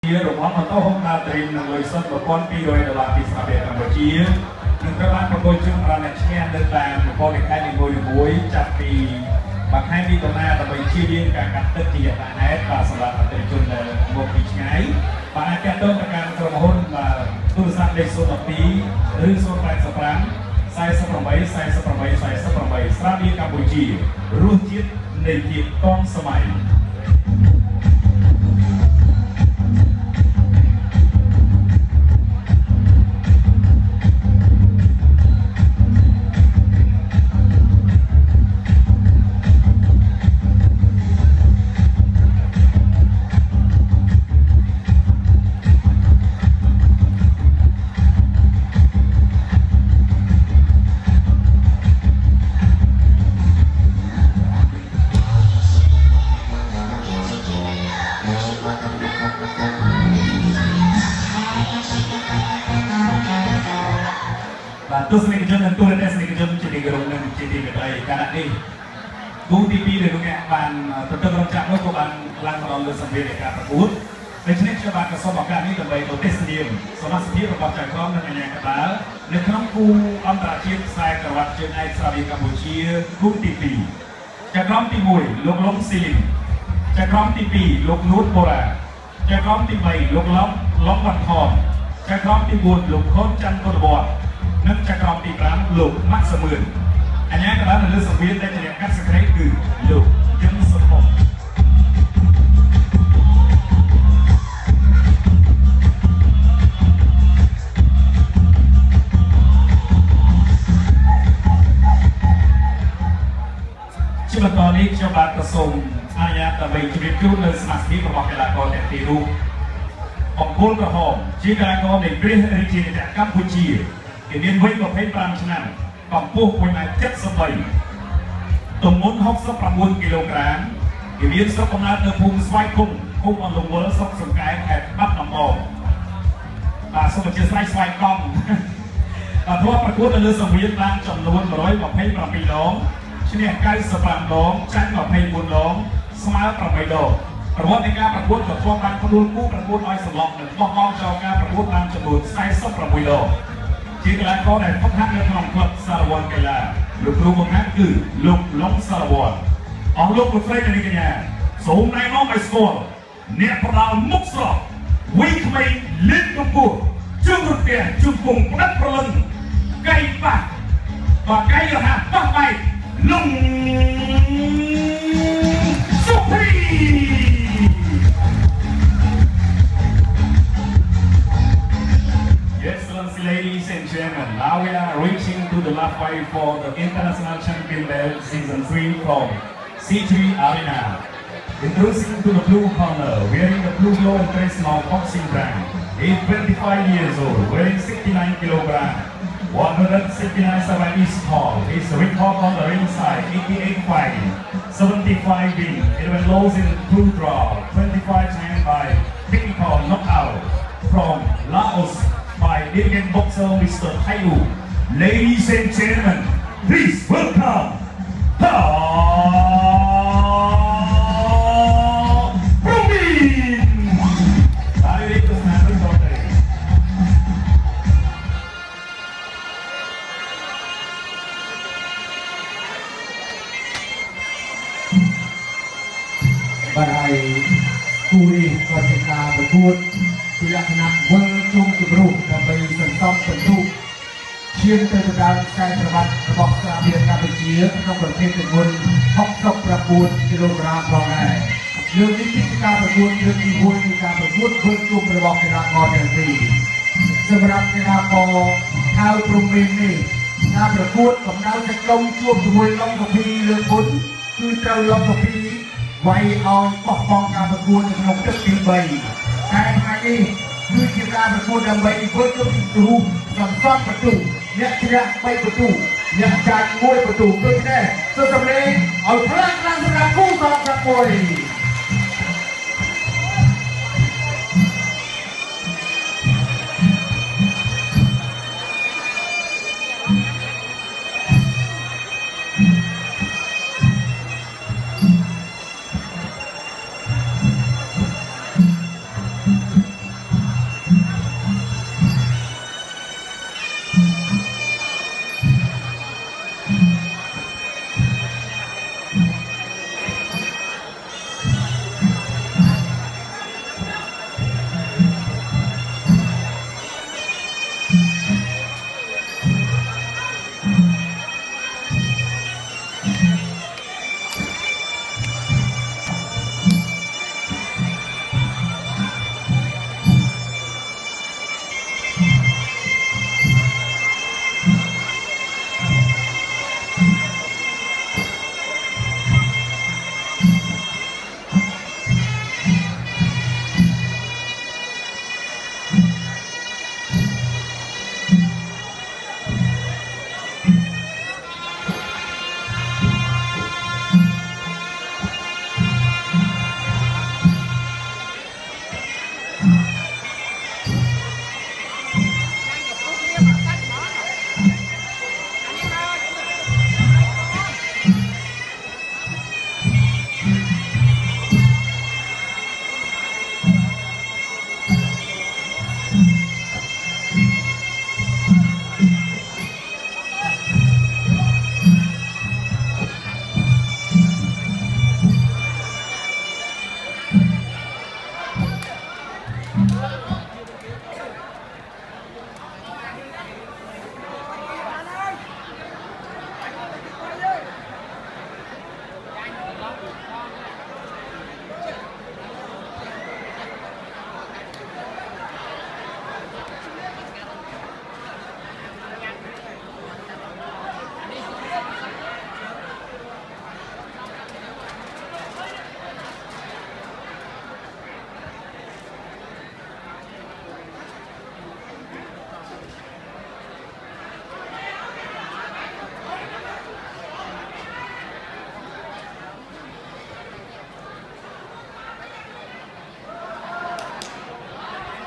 ជារំលងបន្តហុកដាត្រីនឹងលុយសុទ្ធ$1,200ពីសហភាពកម្ពុជានឹងត្រូវបានប្រកួតជើងប្រាណឈ្នះនៅតាមប្រព័ន្ធលេខានីមួយៗចាប់ពីបាក់ខែមីដុល្លារដើម្បីជៀសវាងការកាត់ទឹកជាយថាហេតុបាទសម្រាប់អតិថិជនដែលមកពីឆ្ងាយបាទអាចទាក់ទងទៅកាន់ក្រុមហ៊ុនទូរស័ព្ទលេខ012ឬ085 48 ស្រាបៀរកម្ពុជារសជាតិនៃភាពទាន់សម័យទស្សនិកជននិងទូរទស្សនិកជនជាទីគោរពនិងជាទីមេត្រីកាលនេះគូទី2ដែលលោកអ្នកបានទទួលរងចាំនោះក៏បានឡើងមកដល់លើសម្ភារនៃការប្រកួតដូច្នេះខ្ញុំបានក៏សូមឱកាសនេះដើម្បីទៅទេសនាសមាជិករបស់ចៅក្រមនិងអាជ្ញាកណ្ដាលនៅក្នុងគូអន្តរជាតិខ្សែក្រវ៉ាត់ជើងឯកសហភាពកម្ពុជាគូទី2ចៅក្រមទី1លោកលំស៊ីលីនចៅក្រមទី2លោកនួតបូរ៉ាចៅក្រមទី3លោកឡំវ៉ាន់ថនចៅក្រមទី4លោកខុនច័ន្ទកុលវត្តនិងចៅក្រមទី5លោកម៉ាក់សមឿនអាជ្ញាកណ្ដាលនៅលើសម្ភារដែលជាអ្នកកាត់សេចក្ដីគឺលោកយឹមសុភ័ក្រជាបន្តនេះខ្ញុំបាទប្រសូមអនុញ្ញាតដើម្បីជម្រាបជូននៅសមាជិករបស់កីឡាករទាំងពីររូបអង្គុលក្រហមជាកីឡាករនៃព្រះរាជាណាចក្រកម្ពុជាគេមានវ័យ25ឆ្នាំកម្ពស់1.73ម៉ែត្រទម្ងន់69គីឡូក្រាមគេមានស្រុកកំណើតនៅភូមិស្វាយគុំឃុំអន្លង់វល់ស្រុកសង្កែខេត្តបាត់ដំបងបាទសូមអធិស្ឋានស្វាយកង់ធ្លាប់ប្រកួតនៅលើសង្វៀនបានចំនួន127ដងឈ្នះ95ដងចាញ់24ដងស្មើ8ដងប្រវត្តិនៃការប្រកួតក៏ធ្លាប់បានផ្ដួលគូប្រកួតឲ្យសន្លប់និងបោះបង់ចោលការប្រកួតបានចំនួន46ដងជាកីឡាករដែលហ្វឹកហាត់នៅក្នុងក្លឹបសារវ័នកីឡាលោកគ្រូបង្ហាត់គឺលោកឡុងសារវ័នអស់លោកលោកស្រីនាងកញ្ញាសូមណែនាំឲ្យស្គាល់អ្នកផ្ដាល់មុខស្រស់វ័យក្មេងលេងកម្ពុជាជើងរត់ផ្ទះជើងពងផ្ដាច់ប្រលឹងកៃប៉ះបើកៃរហ័សប៉ះបែកលុងសុភីLadies and gentlemen, now we are reaching to the last fight for the International Champion Belt Season 3 from C3 Arena. Introducing to the blue corner, wearing the blue glow and traditional boxing brand. He's 25 years old, weighing 69 kilograms, 169 centimeters tall. His record on the ringside, 88 fighting, 75 win, 11 lows in blue draw, 25 times by technical knockout from Laos. By Indian boxer Mr. Taiyu. Ladies and gentlemen, please welcome Robin. But I fully consider the good. ពីលក្ខណៈវិលជុំជំរុះដើម្បីសន្សំពិន្ទុឈានទៅដណ្ដើមខ្សែក្រវ៉ាត់របស់សហភាពកម្ពុជាក្នុងប្រភេទទម្ងន់69គីឡូក្រាមផងដែរលើកនេះជាការប្រកួតលើកទី1នៃការប្រកួតវិលជុំរបស់កីឡាករទាំងពីរសម្រាប់កីឡាករថៅព្រំមីននេះការប្រកួតកំដៅតែក្រុមជួបជាមួយឡុងសុភីលើកមុនគឺត្រូវឡុងសុភីវាយឲ្យបោះបង់ការប្រកួតនៅក្នុងទឹកទី3តែថ្ងៃនេះគឺជាការប្រកួតដើម្បីធ្វើជុំគ្រូសន្សំបន្ទុកអ្នកជ្រះ3បន្ទុកអ្នកចាញ់1បន្ទុកដូចនេះសូមសម្លេងឲ្យខ្លាំងៗសម្រាប់គូសងប្រកួត Thank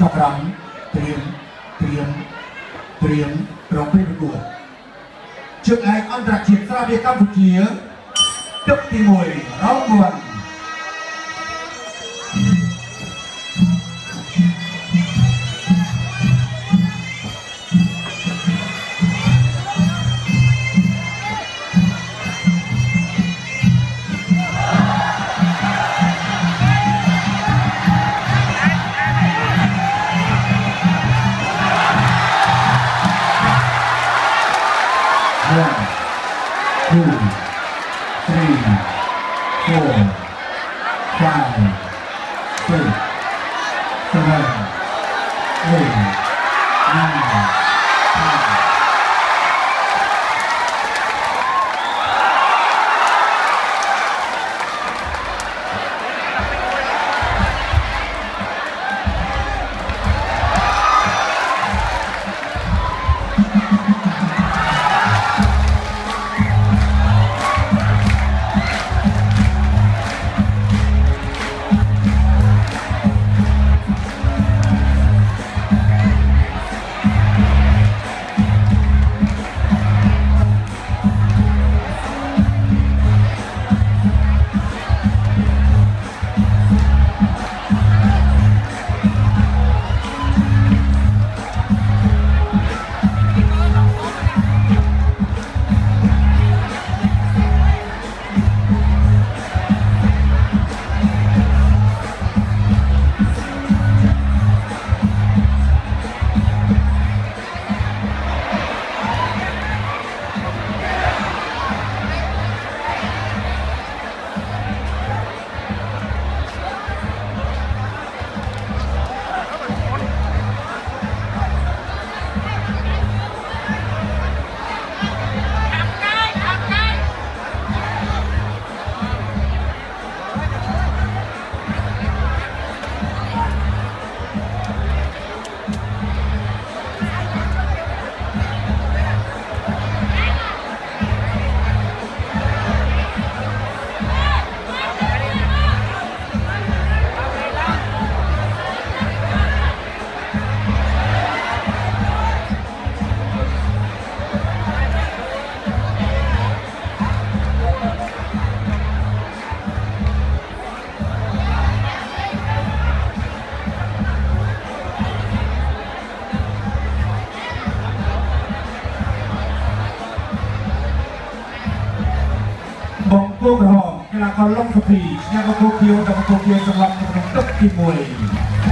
จบรำเตรียมร้องเพลงประกวดเชือกไอ้อันตรจิตสระเบียกัมพูชีตึกตีมวยร้องมวนพวกเรากีฬากรล่องสปีดยังกับโตเกียวสำหรับตึกตีมวย